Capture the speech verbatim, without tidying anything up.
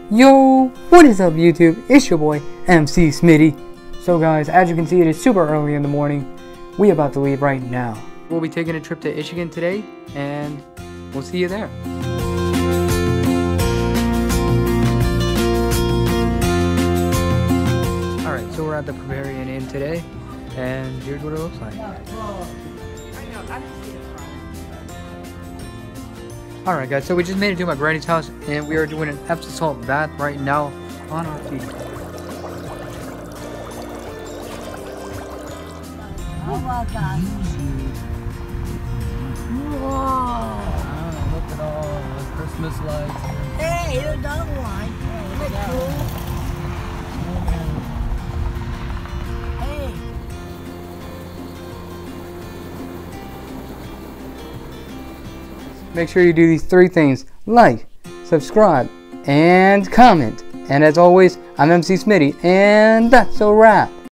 Yo, what is up YouTube? It's your boy M C Smitty. So guys, as you can see, it is super early in the morning. We about to leave right now. We'll be taking a trip to Michigan today, and we'll see you there. Alright, so we're at the Bavarian Inn today, and here's what it looks like. Alright guys, so we just made it to my granny's house, and we are doing an Epsom salt bath right now on our feet. Oh my God. Wow, look at all the Christmas lights. Hey, you don't like. Isn't it cool? Hey. Make sure you do these three things: like, subscribe, and comment. And as always, I'm M C Smitty, and that's a wrap.